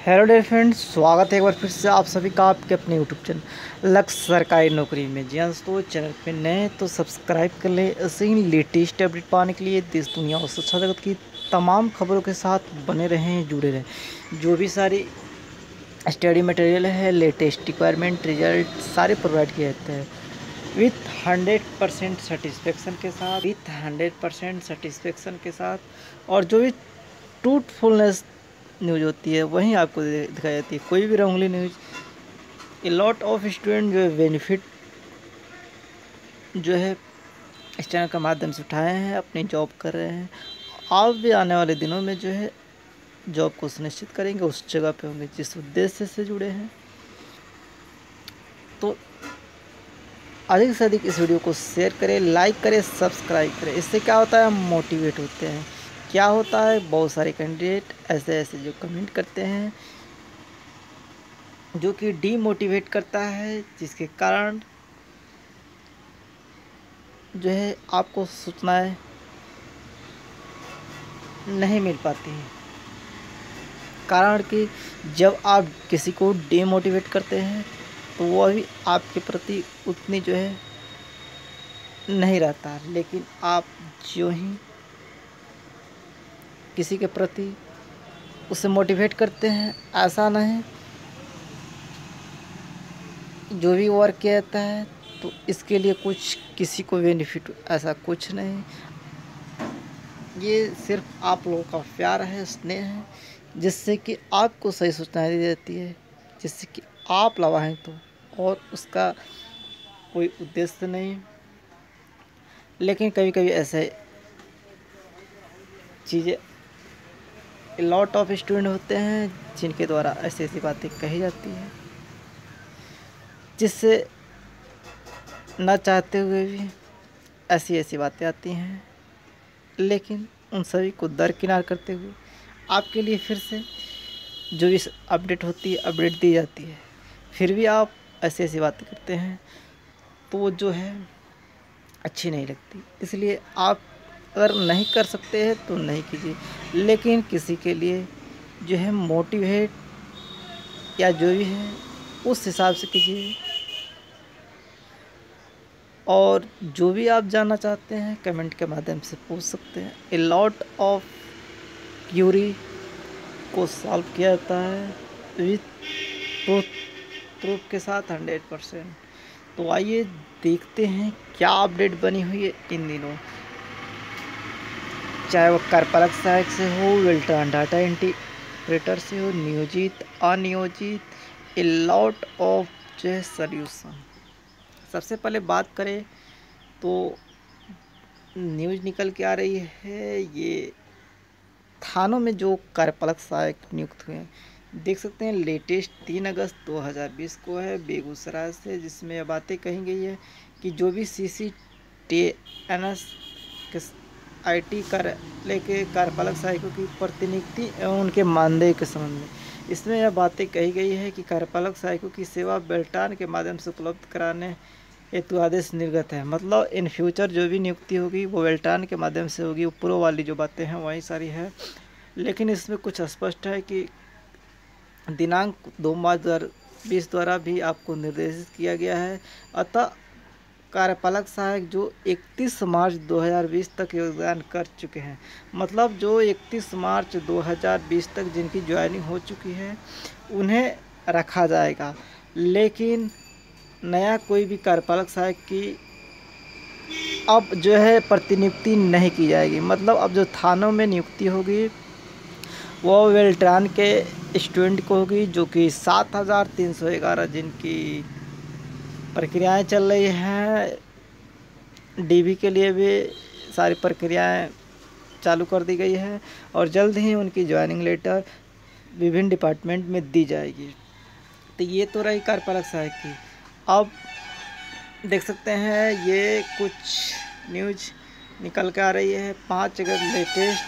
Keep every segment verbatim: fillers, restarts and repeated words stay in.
Hello dear friends, स्वागत है एक बार फिर से आप सभी का आपके अपने यूट्यूब चैनल लक्ष्य सरकारी नौकरी में। जी हाँ दोस्तों, चैनल पे नए तो सब्सक्राइब कर ले। ऐसे ही लेटेस्ट अपडेट पाने के लिए देश दुनिया और शिक्षा जगत की तमाम खबरों के साथ बने रहें, जुड़े रहें। जो भी सारी स्टडी मटेरियल है, लेटेस्ट रिक्वायरमेंट, रिजल्ट सारे प्रोवाइड किए जाते हैं विथ हंड्रेड परसेंट सेटिस्फेक्शन के साथ विथ हंड्रेड परसेंट सेटिस्फेक्शन के साथ और जो भी ट्रूथफुलनेस न्यूज़ होती है वहीं आपको दिखाई जाती है। कोई भी wrongly news, a lot of student जो है बेनिफिट जो है इस चैनल के माध्यम से उठाए हैं, अपनी जॉब कर रहे हैं। आप भी आने वाले दिनों में जो है जॉब को सुनिश्चित करेंगे, उस जगह पे होंगे जिस उद्देश्य से जुड़े हैं। तो अधिक से अधिक इस वीडियो को शेयर करें, लाइक करें, सब्सक्राइब करें। इससे क्या होता है, हम मोटिवेट होते हैं। क्या होता है, बहुत सारे कैंडिडेट ऐसे ऐसे जो कमेंट करते हैं जो कि डीमोटिवेट करता है, जिसके कारण जो है आपको सूचनाएं नहीं मिल पाती हैं। कारण कि जब आप किसी को डीमोटिवेट करते हैं तो वह भी आपके प्रति उतनी जो है नहीं रहता, लेकिन आप जो ही किसी के प्रति उसे मोटिवेट करते हैं, ऐसा नहीं जो भी वर्क किया जाता है तो इसके लिए कुछ किसी को बेनिफिट, ऐसा कुछ नहीं। ये सिर्फ आप लोगों का प्यार है, स्नेह है, जिससे कि आपको सही सूचनाएं दी जाती है, जिससे कि आप लाभान्वित हो, और उसका कोई उद्देश्य नहीं। लेकिन कभी कभी ऐसे चीज़ें लॉट ऑफ स्टूडेंट होते हैं जिनके द्वारा ऐसी ऐसी बातें कही जाती हैं, जिससे ना चाहते हुए भी ऐसी ऐसी बातें आती हैं। लेकिन उन सभी को दरकिनार करते हुए आपके लिए फिर से जो इस अपडेट होती है, अपडेट दी जाती है। फिर भी आप ऐसी ऐसी बातें करते हैं तो वो जो है अच्छी नहीं लगती। इसलिए आप अगर नहीं कर सकते हैं तो नहीं कीजिए, लेकिन किसी के लिए जो है मोटिवेट या जो भी है उस हिसाब से कीजिए। और जो भी आप जानना चाहते हैं कमेंट के माध्यम से पूछ सकते हैं। ए लॉट ऑफ क्यूरी को सॉल्व किया जाता है विथ ट्रूथ ट्रूथ के साथ हंड्रेड परसेंट। तो आइए देखते हैं क्या अपडेट बनी हुई है इन दिनों, चाहे वो कार्यपालक सहायक से हो, वेल्टर्न डाटा इंटीग्रेटर से हो, नियोजित, अनियोजित, ए लॉट ऑफ जो है सॉल्यूशन। सबसे पहले बात करें तो न्यूज़ निकल के आ रही है, ये थानों में जो कार्यपालक सहायक नियुक्त हुए हैं, देख सकते हैं लेटेस्ट तीन अगस्त दो हज़ार बीस को है बेगूसराय से, जिसमें यह बातें कही गई है कि जो भी C C T N S के आई टी कार्यालय के कार्यपालक सहायकों की प्रतिनियुक्ति एवं उनके मानदेय के संबंध में, इसमें यह बातें कही गई है कि कार्यपालक सहायकों की सेवा बेल्टान के माध्यम से उपलब्ध कराने हेतु आदेश निर्गत है। मतलब इन फ्यूचर जो भी नियुक्ति होगी वो बेल्टान के माध्यम से होगी। ऊपरों वाली जो बातें हैं वही सारी है, लेकिन इसमें कुछ स्पष्ट है कि दिनांक दो मार्च दो हज़ार बीस द्वारा भी आपको निर्देशित किया गया है। अतः कार्यपालक सहायक जो इकतीस मार्च दो हज़ार बीस तक योगदान कर चुके हैं, मतलब जो इकतीस मार्च दो हज़ार बीस तक जिनकी ज्वाइनिंग हो चुकी है उन्हें रखा जाएगा। लेकिन नया कोई भी कार्यपालक सहायक की अब जो है प्रतिनियुक्ति नहीं की जाएगी। मतलब अब जो थानों में नियुक्ति होगी वो वेल्ट्रान के स्टूडेंट को होगी, जो कि सात हज़ार तीन सौ ग्यारह जिनकी प्रक्रियाएं चल रही हैं। डीबी के लिए भी सारी प्रक्रियाएं चालू कर दी गई है और जल्द ही उनकी ज्वाइनिंग लेटर विभिन्न डिपार्टमेंट में दी जाएगी। तो ये तो रही कार्यपालक सहायक की। अब देख सकते हैं ये कुछ न्यूज़ निकल के आ रही है। पाँच अगस्त लेटेस्ट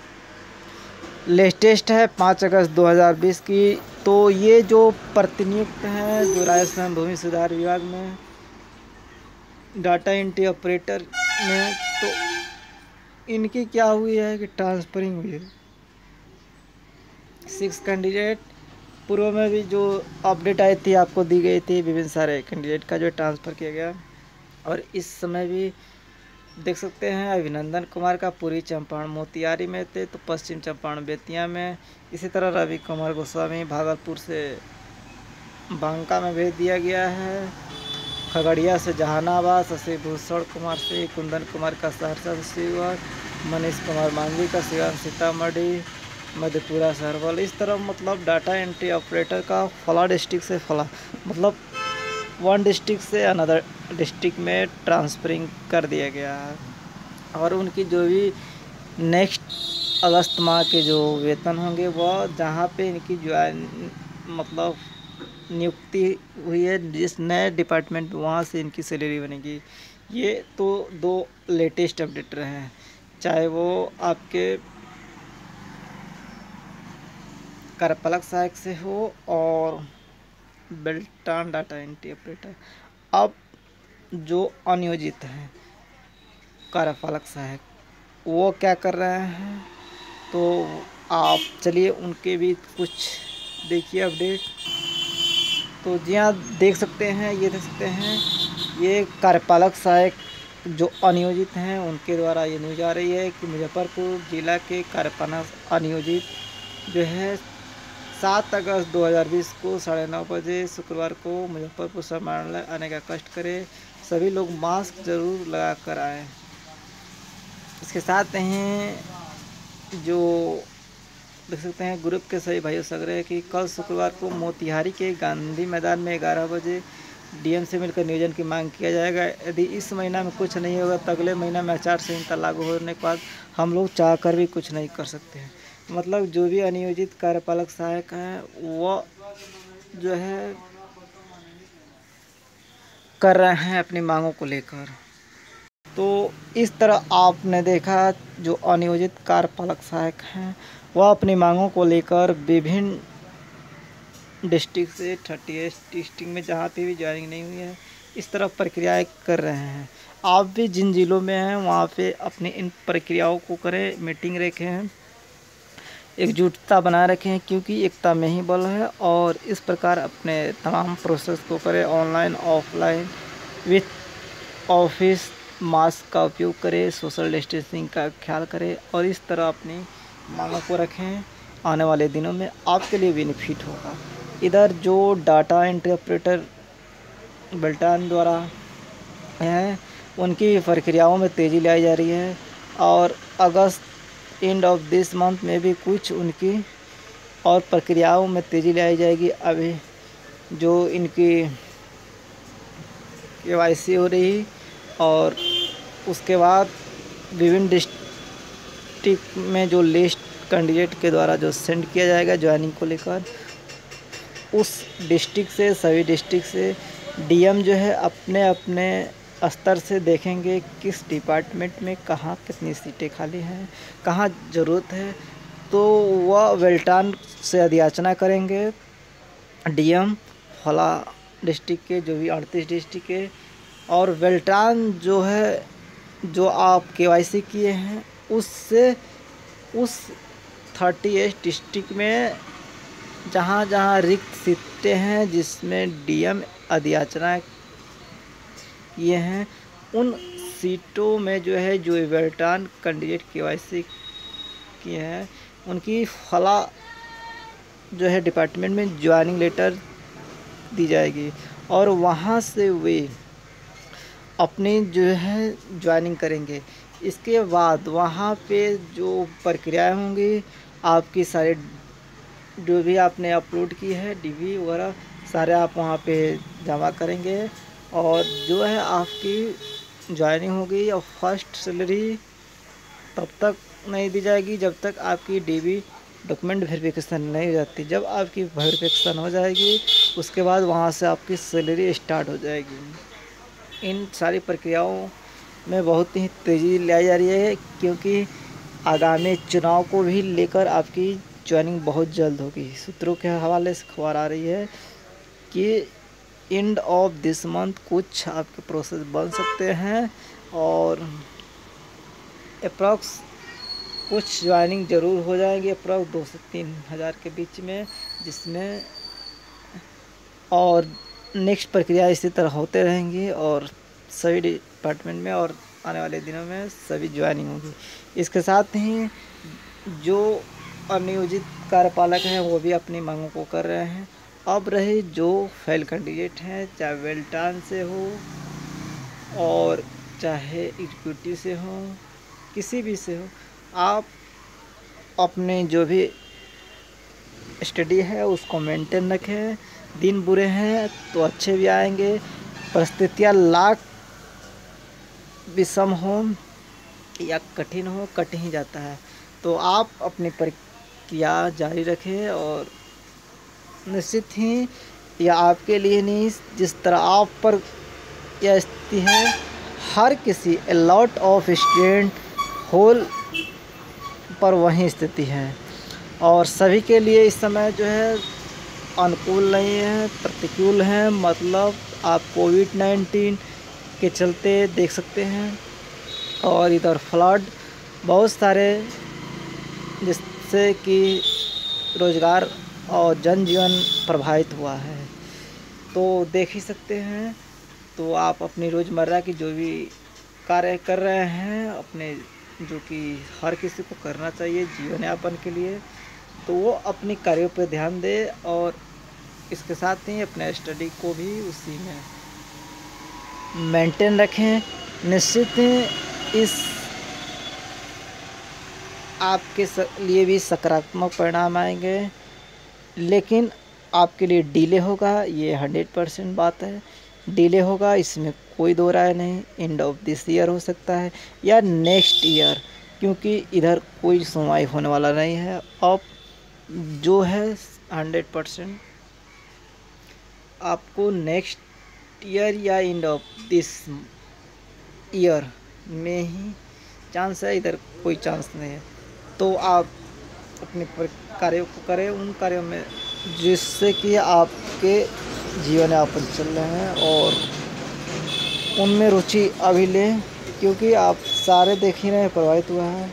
लेटेस्ट है पाँच अगस्त दो हज़ार बीस की। तो ये जो प्रतिनियुक्त हैं जो राजस्थान भूमि सुधार विभाग में डाटा एंट्री ऑपरेटर में, तो इनकी क्या हुई है कि ट्रांसफरिंग हुई है। सिक्स कैंडिडेट पूर्व में भी जो अपडेट आई थी आपको दी गई थी, विभिन्न सारे कैंडिडेट का जो ट्रांसफ़र किया गया। और इस समय भी देख सकते हैं अभिनंदन कुमार का पूर्वी चंपारण मोतिहारी में थे तो पश्चिम चंपारण बेतिया में। इसी तरह रवि कुमार गोस्वामी भागलपुर से बांका में भेज दिया गया है। खगड़िया से जहानाबाद, शशि भूषण कुमार से कुंदन कुमार का सहरसा से शिवहर, मनीष कुमार मांझी का सिवान सीतामढ़ी, मधेपुरा से अरवल। इस तरह मतलब डाटा एंट्री ऑपरेटर का फला डिस्ट्रिक्ट से फला मतलब वन डिस्ट्रिक्ट से अनदर डिस्ट्रिक्ट में ट्रांसफरिंग कर दिया गया है। और उनकी जो भी नेक्स्ट अगस्त माह के जो वेतन होंगे वह जहाँ पे इनकी ज्वाइन मतलब नियुक्ति हुई है जिस नए डिपार्टमेंट वहाँ से इनकी सैलरी बनेगी। ये तो दो लेटेस्ट अपडेट रहे हैं, चाहे वो आपके कार्यपालक सहायक से हो और बेल्टान डाटा एंट्री ऑपरेटर। अब जो अनियोजित हैं कार्यपालक सहायक वो क्या कर रहे हैं, तो आप चलिए उनके भी कुछ देखिए अपडेट। तो जी हाँ, देख सकते हैं, ये देख सकते हैं ये कार्यपालक सहायक जो अनियोजित हैं उनके द्वारा ये न्यूज आ रही है कि मुजफ्फरपुर जिला के कार्यपालक अनियोजित जो है सात अगस्त दो हज़ार बीस को साढ़े नौ बजे शुक्रवार को मुजफ्फरपुर समाहरणालय आने का कष्ट करें। सभी लोग मास्क जरूर लगा कर आएँ। इसके साथ ही जो देख सकते हैं ग्रुप के सभी भाइयों से आग्रह है कि कल शुक्रवार को मोतिहारी के गांधी मैदान में ग्यारह बजे डीएम से मिलकर नियोजन की मांग किया जाएगा। यदि इस महीना में कुछ नहीं होगा तो अगले महीना में आचार संहिता लागू होने के बाद हम लोग चाह कर भी कुछ नहीं कर सकते हैं। मतलब जो भी अनियोजित कार्यपालक सहायक हैं वो जो है कर रहे हैं अपनी मांगों को लेकर। तो इस तरह आपने देखा जो अनियोजित कार्यपालक सहायक हैं वह अपनी मांगों को लेकर विभिन्न डिस्ट्रिक्ट से थर्टी एट डिस्ट्रिक्ट में जहाँ पे भी ज्वाइनिंग नहीं हुई है इस तरह प्रक्रियाएं कर रहे हैं। आप भी जिन जिलों में हैं वहाँ पे अपनी इन प्रक्रियाओं को करें, मीटिंग रखें, एकजुटता बनाए रखें क्योंकि एकता में ही बल है। और इस प्रकार अपने तमाम प्रोसेस को करें online offline with office mask का उपयोग करें, सोशल डिस्टेंसिंग का ख्याल करें और इस तरह अपनी मांगों को रखें। आने वाले दिनों में आपके लिए बेनिफिट होगा। इधर जो डाटा एंट्री ऑपरेटर बेल्टान द्वारा हैं उनकी प्रक्रियाओं में तेज़ी लाई जा रही है और अगस्त एंड ऑफ दिस मंथ में भी कुछ उनकी और प्रक्रियाओं में तेज़ी लाई जाएगी। अभी जो इनकी केवाईसी हो रही और उसके बाद विभिन्न डिस्ट्रिक्ट में जो लिस्ट कैंडिडेट के द्वारा जो सेंड किया जाएगा ज्वाइनिंग को लेकर, उस डिस्ट्रिक्ट से सभी डिस्ट्रिक्ट से डीएम जो है अपने अपने स्तर से देखेंगे किस डिपार्टमेंट में कहाँ कितनी सीटें खाली हैं, कहाँ ज़रूरत है, तो वह बेल्टान से अधियाचना करेंगे डीएम फला डिस्ट्रिक्ट के जो भी अड़तीस डिस्ट्रिक्ट के। और बेल्टान जो है जो आप केवाईसी किए हैं उससे उस थर्टी एट डिस्ट्रिक्ट में जहाँ जहाँ रिक्त सीटें हैं जिसमें डीएम अधियाचना किए हैं उन सीटों में जो है जो बेल्टान कैंडिडेट केवाईसी किए हैं उनकी फला जो है डिपार्टमेंट में ज्वाइनिंग लेटर दी जाएगी और वहाँ से वे अपनी जो है ज्वाइनिंग करेंगे। इसके बाद वहाँ पे जो प्रक्रियाएं होंगी आपकी सारे जो भी आपने अपलोड की है डीवी वगैरह सारे आप वहाँ पे जमा करेंगे और जो है आपकी ज्वाइनिंग होगी। और फर्स्ट सैलरी तब तक नहीं दी जाएगी जब तक आपकी डीवी डॉक्यूमेंट वेरिफिकेशन नहीं हो जाती। जब आपकी वेरिफिकेशन हो जाएगी उसके बाद वहाँ से आपकी सैलरी स्टार्ट हो जाएगी। इन सारी प्रक्रियाओं में बहुत ही तेज़ी लाई जा रही है क्योंकि आगामी चुनाव को भी लेकर आपकी ज्वाइनिंग बहुत जल्द होगी। सूत्रों के हवाले से खबर आ रही है कि एंड ऑफ दिस मंथ कुछ आपके प्रोसेस बन सकते हैं और अप्रॉक्स कुछ ज्वाइनिंग ज़रूर हो जाएंगे, अप्रॉक्स दो से तीन हज़ार के बीच में, जिसमें और नेक्स्ट प्रक्रिया इसी तरह होते रहेंगी और सभी डिपार्टमेंट में और आने वाले दिनों में सभी ज्वाइनिंग होगी। इसके साथ ही जो अनियोजित कार्यपालक हैं वो भी अपनी मांगों को कर रहे हैं। अब रहे जो फेल कैंडिडेट हैं, चाहे वेल्टान से हो और चाहे एग्जीक्यूटिव से हो, किसी भी से हो, आप अपने जो भी स्टडी है उसको मेंटेन रखें। दिन बुरे हैं तो अच्छे भी आएंगे, परिस्थितियाँ लाख विषम हो या कठिन हो, कट ही जाता है। तो आप अपनी प्रक्रिया जारी रखें और निश्चित ही यह आपके लिए नहीं, जिस तरह आप पर यह स्थिति है, हर किसी a lot of student whole पर वही स्थिति है और सभी के लिए इस समय जो है अनुकूल नहीं है, प्रतिकूल है। मतलब आप कोविड नाइन्टीन के चलते देख सकते हैं और इधर फ्लड बहुत सारे, जिससे कि रोज़गार और जनजीवन प्रभावित हुआ है। तो देख ही सकते हैं। तो आप अपनी रोज़मर्रा की जो भी कार्य कर रहे हैं, अपने जो कि हर किसी को करना चाहिए जीवन यापन के लिए, तो वो अपनी कार्यों पर ध्यान दे और इसके साथ ही अपने स्टडी को भी उसी में मेंटेन रखें। निश्चित ही इस आपके लिए भी सकारात्मक परिणाम आएंगे, लेकिन आपके लिए डिले होगा, ये हंड्रेड परसेंट बात है। डिले होगा, इसमें कोई दो राय नहीं। एंड ऑफ दिस ईयर हो सकता है या नेक्स्ट ईयर, क्योंकि इधर कोई सुनवाई होने वाला नहीं है। अब जो है हंड्रेड परसेंट आपको नेक्स्ट ईयर या एंड ऑफ दिस ईयर में ही चांस है, इधर कोई चांस नहीं है। तो आप अपने कार्यों को करें, उन कार्यों में जिससे कि आपके जीवन यापन चल रहे हैं और उनमें रुचि अभी लें, क्योंकि आप सारे देख ही रहे हैं प्रभावित हुआ है।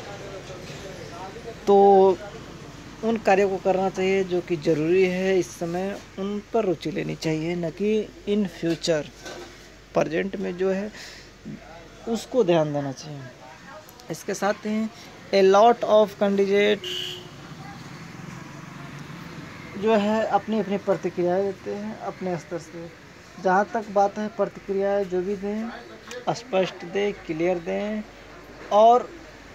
तो उन कार्यों को करना चाहिए जो कि ज़रूरी है इस समय, उन पर रुचि लेनी चाहिए, न कि इन फ्यूचर प्रेजेंट में जो है उसको ध्यान देना चाहिए। इसके साथ ही ए लॉट ऑफ कैंडिडेट जो है अपनी अपनी प्रतिक्रियाएं देते हैं अपने स्तर से। जहाँ तक बात है, प्रतिक्रियाएं जो भी दें स्पष्ट दें, क्लियर दें और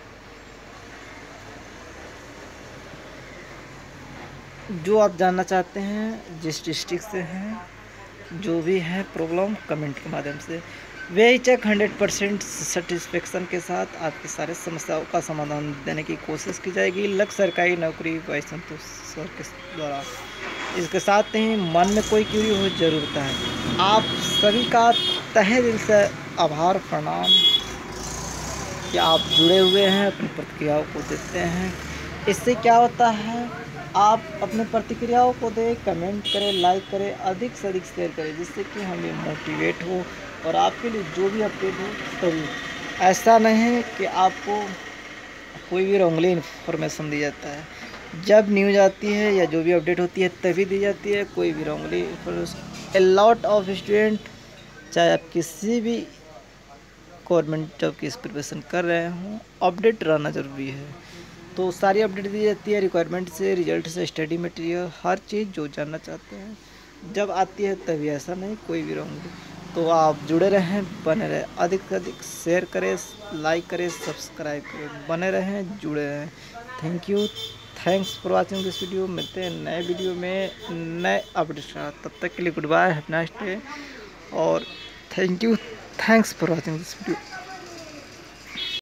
जो आप जानना चाहते हैं, जिस डिस्ट्रिक्ट से हैं, जो भी है प्रॉब्लम, कमेंट के माध्यम से वे चेक हंड्रेड परसेंट सेटिस्फेक्शन के साथ आपकी सारी समस्याओं का समाधान देने की कोशिश की जाएगी। लक्ष्य सरकारी नौकरी बाई संतोष सर के द्वारा। इसके साथ ही मन में कोई क्यूरी हो जरूर है। आप सभी का तहे दिल से आभार प्रणाम कि आप जुड़े हुए हैं, अपनी प्रतिक्रियाओं को देते हैं। इससे क्या होता है, आप अपनी प्रतिक्रियाओं को दें, कमेंट करें, लाइक करें, अधिक से अधिक शेयर करें, जिससे कि हम ये मोटिवेट हो और आपके लिए जो भी अपडेट हो तभी। ऐसा नहीं है कि आपको कोई भी रॉन्गली इन्फॉर्मेशन दी जाता है। जब न्यूज़ आती है या जो भी अपडेट होती है तभी दी जाती है, कोई भी wrongly information. A lot of student, चाहे आप किसी भी गवर्नमेंट जॉब की प्रिपरेशन कर रहे हों, अपडेट रहना ज़रूरी है। तो सारी अपडेट दी जाती है, रिक्वायरमेंट से, रिजल्ट से, स्टडी मटेरियल, हर चीज़ जो जानना चाहते हैं जब आती है तभी। ऐसा नहीं कोई भी रॉन्गली। तो आप जुड़े रहें, बने रहें, अधिक से अधिक शेयर करें, लाइक करें, सब्सक्राइब करें, बने रहें, जुड़े रहें। Thank you, thanks for watching this video. मिलते हैं नए वीडियो में नए अपडेट के साथ। तब तक के लिए goodbye, have nice day और thank you, thanks for watching this video.